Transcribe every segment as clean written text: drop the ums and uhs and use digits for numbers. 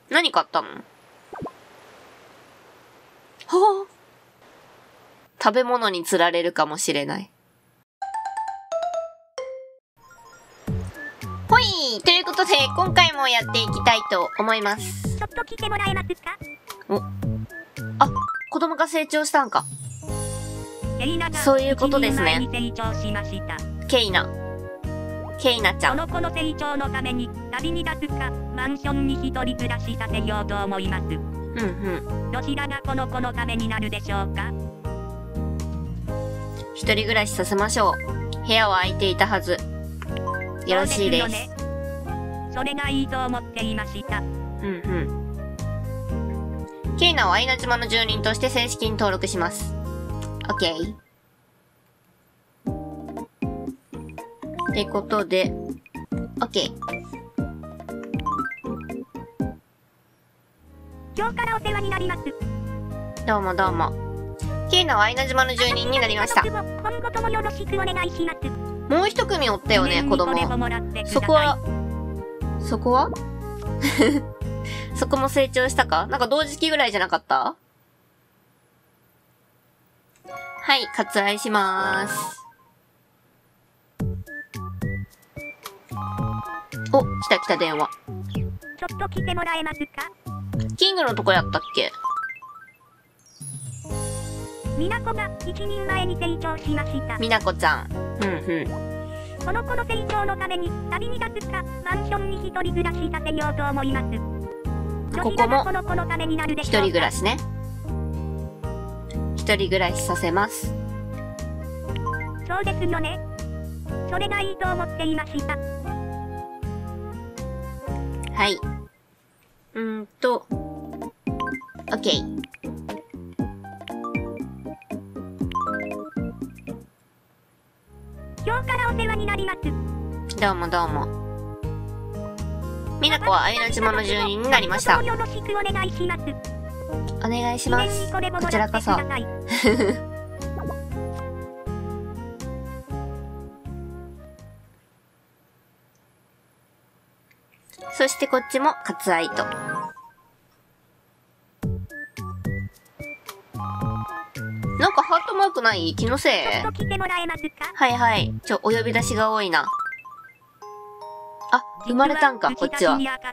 何買ったの？はぁ。食べ物に釣られるかもしれない。ほい！ということで、今回もやっていきたいと思います。 ちょっと来てもらえますか？ お。あ、子供が成長したんか。そういうことですね。ケイナ。ケイナちゃん。 この子の成長のために旅に出すか、マンションに一人暮らしさせようと思います。どちらがこの子のためになるでしょうか？ 一人暮らしさせましょう。部屋は空いていたはず。よろしいです。 それがいいと思っていました。 ケイナをアイナ島の住人として正式に登録します。オッケー。ってことで、オッケー。 今日からお世話になります。 どうもどうも。ケイナはアイナ島の住人になりました。 今後ともよろしくお願いします。 もう一組おったよね、子供。そこはそこも成長したか？なんか同時期ぐらいじゃなかった？はい、割愛しまーす。お、来た電話。 ちょっと来てもらえますか？ キングのとこやったっけ？ みなこが一人前に成長しました。 みなこちゃん。 この子の成長のために旅に出すか、マンションに一人暮らしさせようと思います。 ここも一人暮らしね。一人暮らしさせます。 そうですよね。それがいいと思っていました。 はい。オッケー。 今日からお世話になります。 どうもどうも。みなこはアイナ島の住人になりました。 よろしくお願いします。 お願いします。こちらこそ。そしてこっちも割愛と。なんかハートマークない？気のせい？はいはい。お呼び出しが多いな。あ、生まれたんか、こっちは。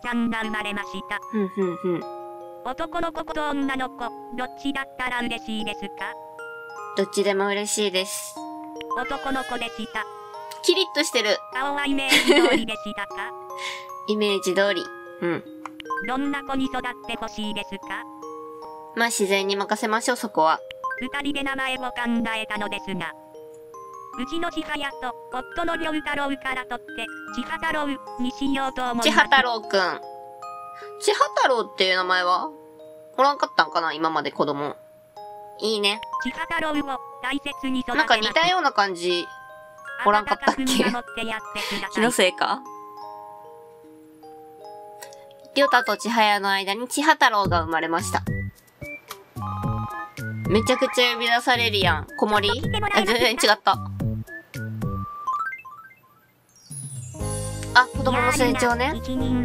男の子と女の子、どっちだったら嬉しいですか？ どっちでも嬉しいです。 男の子でした。 キリッとしてる。 顔はイメージ通りでしたか？ イメージ通り。 どんな子に育ってほしいですか？ まあ自然に任せましょう、そこは。 二人で名前を考えたのですが、うちの千早と夫の良太郎からとって千葉太郎にしようと思います。 千葉太郎くん。千葉太郎っていう名前はおらんかったんかな、今まで子供。いいね。 千葉太郎を大切に育てます。 なんか似たような感じおらんかったっけ？気のせいか？りょうたと千早の間に千葉太郎が生まれました。めちゃくちゃ呼び出されるやん。子守？全然違った。あ、子供の成長ね。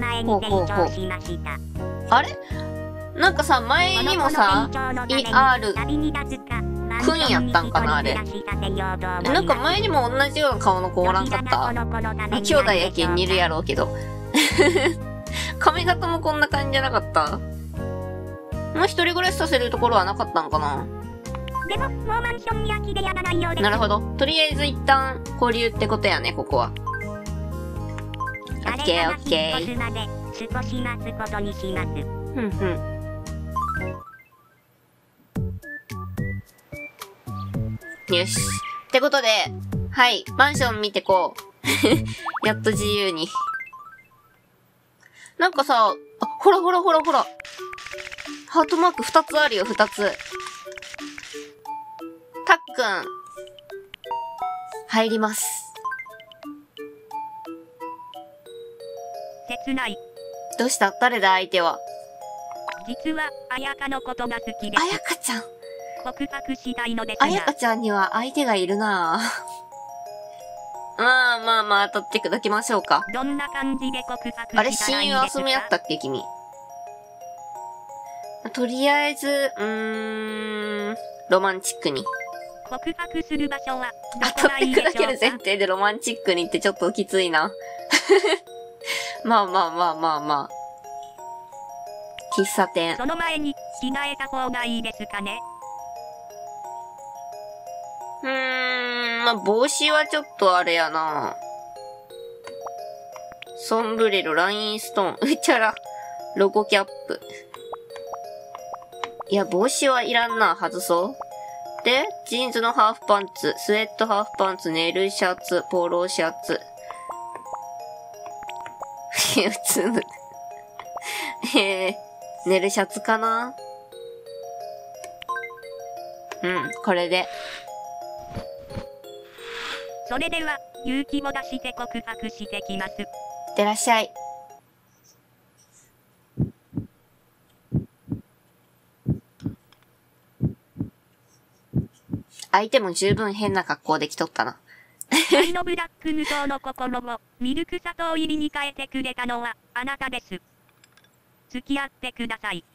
あれ？なんかさ、前にもさ、ER、くんやったんかな、あれ。なんか前にも同じような顔の子おらんかった？兄弟やけん似るやろうけど。髪型もこんな感じじゃなかった？もう一人暮らしさせるところはなかったんかな？ でも、もうマンションに空きでやらないようです。 なるほど。とりあえず一旦交流ってことやね、ここは。オッケーオッケー。 少し待つことにします。 よし。ってことで、はい、マンション見てこう。やっと自由に。なんかさ、あ、ほら。ハートマーク2つあるよ、2つ。たっくん。入ります。 切ない。 どうした？誰だ相手は。 実は、彩香のことが好きです。 彩香ちゃん。 告白したいのですが。 彩香ちゃんには相手がいるなぁ。まあ、当たっていただきましょうか。 どんな感じで告白したらいいですか？ あれ、親友遊びやったっけ、君。 とりあえず、ロマンチックに。 告白する場所はどこ取ってがいいでしょうか。 砕ける前提でロマンチックにってちょっときついな。まあまあまあまあまあ。喫茶店。 その前に着替えた方がいいですかね。 まあ帽子はちょっとあれやな。ソンブレロ、ラインストーン、うちゃら、ロゴキャップ。いや、帽子はいらんな、外そう。で、ジーンズのハーフパンツ、スウェットハーフパンツ、ネイルシャツ、ポロシャツ。普通の。ネイルシャツかな？これで。 それでは、勇気を出して告白してきます。 いってらっしゃい。相手も十分変な格好できとったな。 愛のブラック無双の心をミルク砂糖入りに変えてくれたのはあなたです。付き合ってください。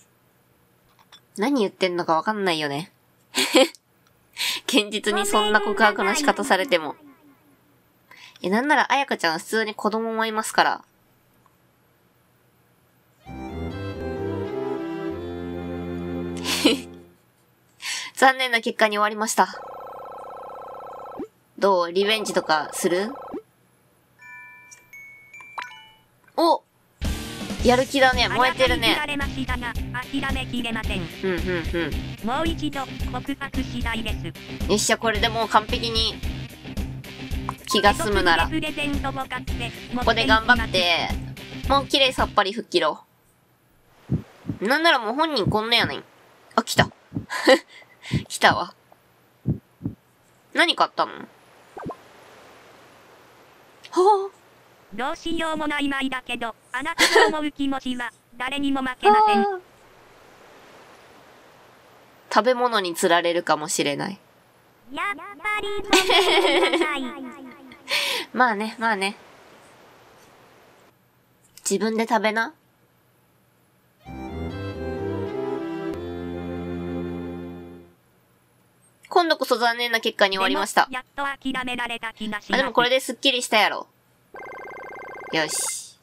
何言ってんのかわかんないよね。現実にそんな告白の仕方されても。なんなら彩香ちゃんは普通に子供もいますから。残念な結果に終わりました。どう？リベンジとかする？お！やる気だね。燃えてるね。 諦めきれません。もう一度告白したいです。 よっしゃ、これでもう完璧に気が済むなら。ここで頑張って、もう綺麗さっぱり吹っ切ろう。なんならもう本人こんなやないん。あ、来た。来たわ。何買ったの？はぁ。 どうしようもない舞だけど、あなたの思う気持ちは誰にも負けません。 食べ物に釣られるかもしれない。 やっぱりごめんなさい。 まあね、まあね。自分で食べな。今度こそ残念な結果に終わりました。 やっと諦められた気がします。 でもこれでスッキリしたやろ。よし。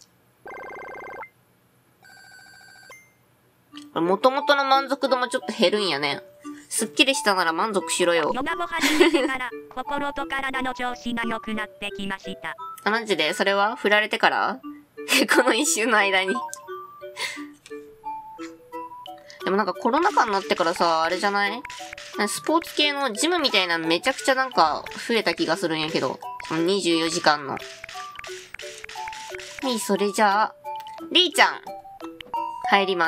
元々の満足度もちょっと減るんやね。すっきりしたなら満足しろよ。 ヨガを始めてから心と体の調子が良くなってきました。 あ、マジで？それは振られてからこの一瞬の間にでもなんかコロナ禍になってからさ、あれじゃない？スポーツ系のジムみたいなのめちゃくちゃなんか増えた気がするんやけど。24時間の。はい、それじゃあ、りーちゃん、入ります。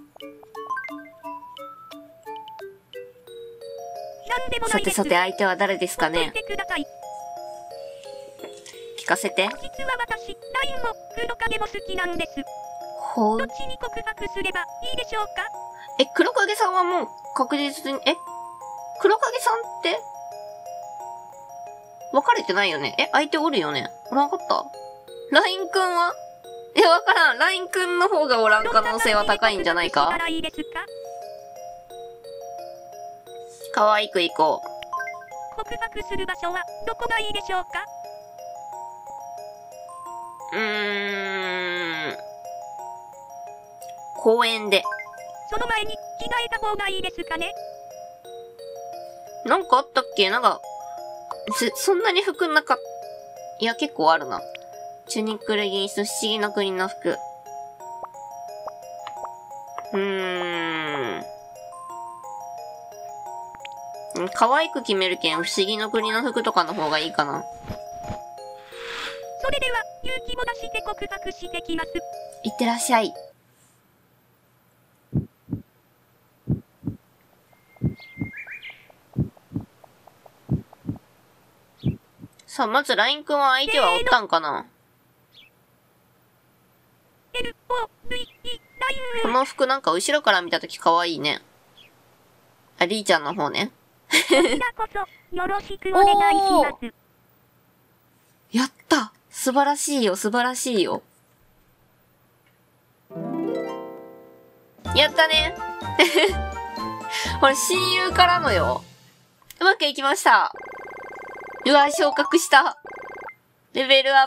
さてさて相手は誰ですかね？聞かせて。 実は私、ラインも黒影も好きなんです。 ほう。 どっちに告白すればいいでしょうか？ 黒影さんはもう確実に、黒影さんって別れてないよね？相手おるよね？おらんかった？ラインくんは？わからん。ラインくんの方がおらん可能性は高いんじゃないか？可愛くいこう。 告白する場所はどこがいいでしょうか？ 公園で。 その前に着替えた方がいいですかね？ なんかあったっけ？なんか、そんなに服なかった。いや、結構あるな。チュニックレギンス、不思議の国の服。可愛く決めるけん、不思議の国の服とかの方がいいかな。 それでは、勇気を出して告白してきます。 いってらっしゃい。さあ、まず LINE くんは相手はおったんかな？この服なんか後ろから見たとき可愛いね。あ、りーちゃんの方ね。 こちらこそ、よろしくお願いします。 やった！素晴らしいよ、素晴らしいよ。 やったね。これ親友からのよ。うまくいきました。うわ、昇格した。レベルアッ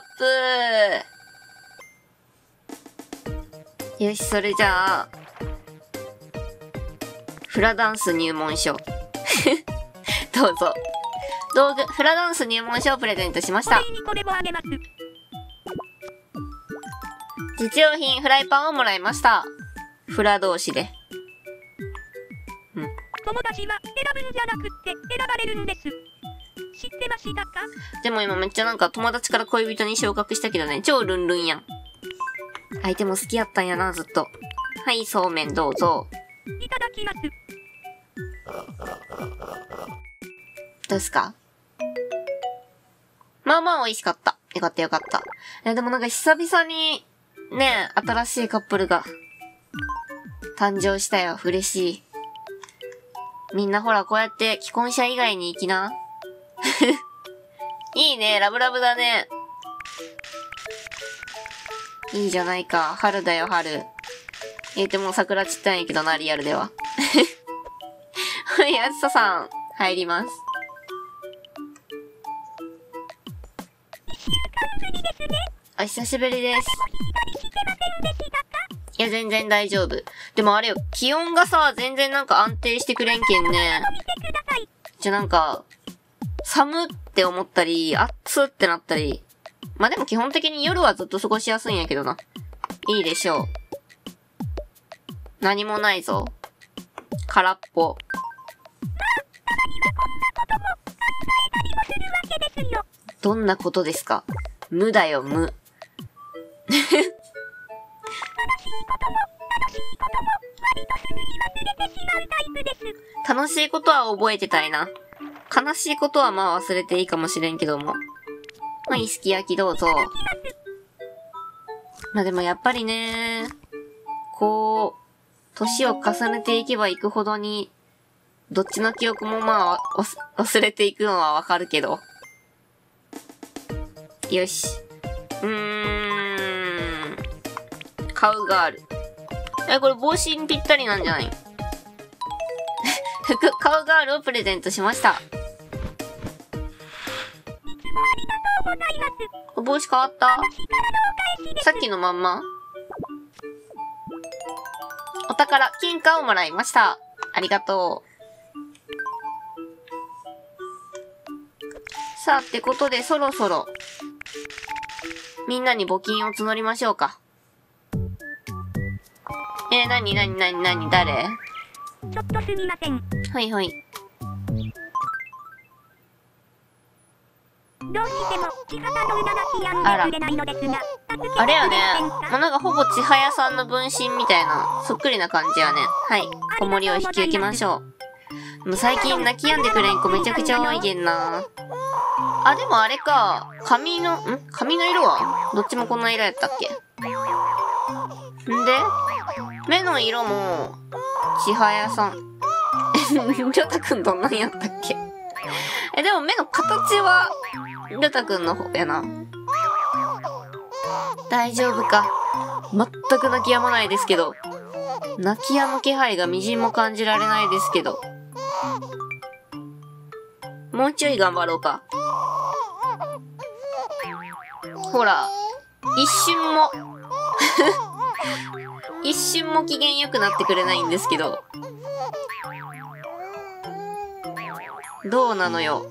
プ。よし、それじゃあ、フラダンス入門書。どうぞ。道具、フラダンス入門書をプレゼントしました。実用品、フライパンをもらいました。フラ同士で。 友達は選ぶんじゃなくって選ばれるんです。知ってましたか？ でも今めっちゃなんか友達から恋人に昇格したけどね、超ルンルンやん。相手も好きやったんやな、ずっと。はい、そうめんどうぞ。 いただきます。 どうですか？まあまあ美味しかった。よかったよかった。いやでもなんか久々に、ね、新しいカップルが、誕生したよ。嬉しい。みんなほら、こうやって既婚者以外に行きな。いいね、ラブラブだね。いいじゃないか。春だよ、春。言うても桜散ったんやけどな、リアルでは。はい、あずささん、入ります。お久しぶりです。いや、全然大丈夫。でもあれよ、気温がさ、全然なんか安定してくれんけんね。じゃなんか、寒って思ったり、暑ってなったり。まあ、でも基本的に夜はずっと過ごしやすいんやけどな。いいでしょう。何もないぞ。空っぽ。どんなことですか？無だよ、無。楽しいことは覚えてたいな。悲しいことはまあ忘れていいかもしれんけども。まあ、いいすき焼きどうぞ。まあでもやっぱりね、こう、年を重ねていけばいくほどに、どっちの記憶もまあ、忘れていくのはわかるけど。よし。カウガール。これ帽子にぴったりなんじゃない？服、カウガールをプレゼントしました。帽子変わった？さっきのまんま？お宝、金貨をもらいました。ありがとう。さあ、ってことでそろそろ、みんなに募金を募りましょうか。なに誰？ ちょっとすみません。 はいはい。 どうしても、千畑の裏書きやんでくれないのですが、 あれやね。まあ、なんかほぼ千早さんの分身みたいな、そっくりな感じやね。はい。子守を引き受けましょう。もう最近泣き止んでくれん子めちゃくちゃ多いげんな。あ、でもあれか。髪の色はどっちもこんな色やったっけ？んで目の色も、千早さん。りょたくんどんなんやったっけ？でも目の形は、りょたくんの方やな。大丈夫か。全く泣き止まないですけど。泣き止む気配がみじんも感じられないですけど。もうちょい頑張ろうか。ほら、一瞬も機嫌良くなってくれないんですけど。どうなのよ。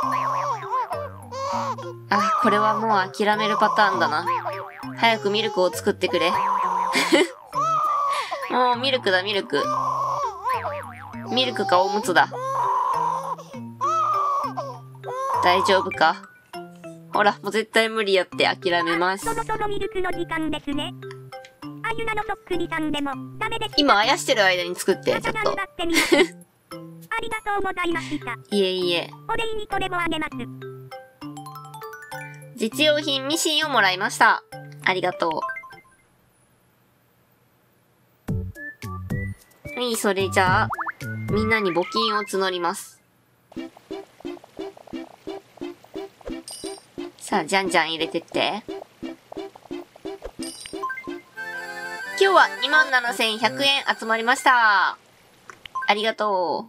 あ、これはもう諦めるパターンだな。早くミルクを作ってくれ。もうミルクだ、ミルク。ミルクかおむつだ。大丈夫か？ほら、もう絶対無理やって諦めます。 そろそろミルクの時間ですね。あゆなのそっくりさんでもダメです。 今あやしてる間に作って、ちょっと。 ありがとうございました。 いえいえ。 お礼にこれもあげます。 実用品ミシンをもらいました。ありがとう。はい、それじゃあ、みんなに募金を募ります。さあ、じゃんじゃん入れてって。今今日は27,100円集まりました。ありがと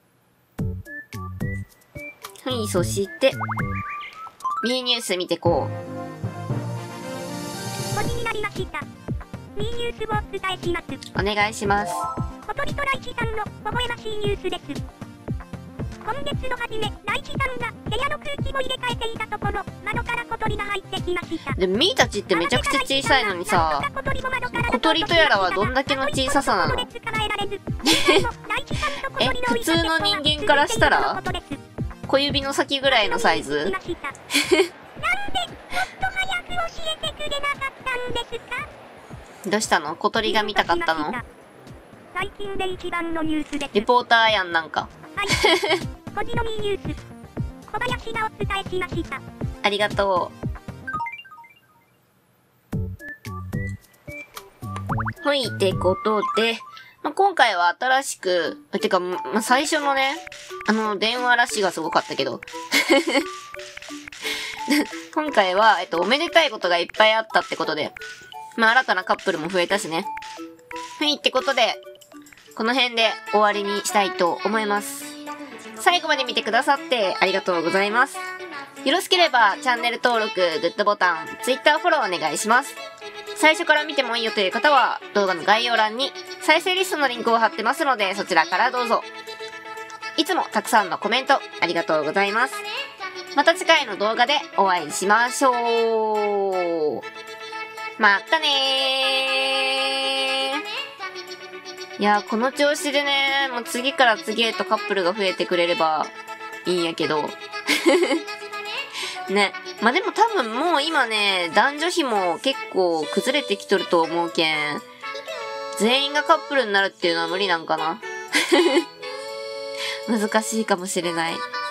う。はい、そして、ミーニュース見てこう。 5時になりました。ミーニュースをお伝えします。 お願いします。 小鳥とライチさんの微笑ましいニュースです。今月の初め、ライチさんが部屋の空気を入れ替えていたところ、窓から小鳥が入ってきました。 で、ミーたちってめちゃくちゃ小さいのにさ、小鳥とやらはどんだけの小ささなの？普通の人間からしたら小指の先ぐらいのサイズ？なんでもっと早く教えてくれなかったんですか？どうしたの？小鳥が見たかったの？ 最近で一番のニュースです。 リポーターやん、なんか。 はい。5時のミーニュース。小林がお伝えしました。 ありがとう。はい、ってことで、今回は新しく、てか、最初のね、電話ラッシュがすごかったけど。今回は、おめでたいことがいっぱいあったってことで、新たなカップルも増えたしね。はい、ってことで、この辺で終わりにしたいと思います。最後まで見てくださってありがとうございます。よろしければチャンネル登録、グッドボタン、Twitter フォローお願いします。最初から見てもいいよという方は動画の概要欄に再生リストのリンクを貼ってますのでそちらからどうぞ。いつもたくさんのコメントありがとうございます。また次回の動画でお会いしましょう。またねー。いやー、この調子でね、もう次から次へとカップルが増えてくれればいいんやけど。ね。でも多分もう今ね、男女比も結構崩れてきとると思うけん、全員がカップルになるっていうのは無理なんかな。難しいかもしれない。